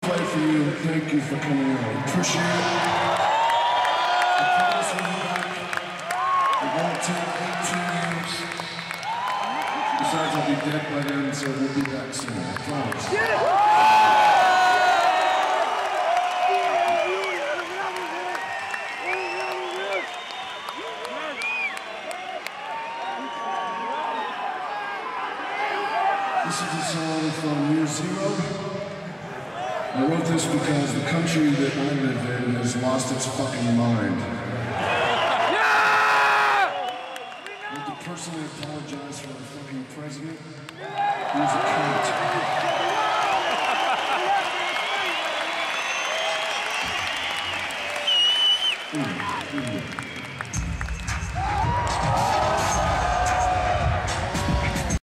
Play for you. Thank you for coming out. Appreciate it. I promise we'll be back. It won't take 18 years. Besides, I'll be dead by then, so we'll be back soon. I promise. This is a song from Year Zero. I wrote this because the country that I live in has lost its fucking mind. I want to personally apologize for the fucking president. He was a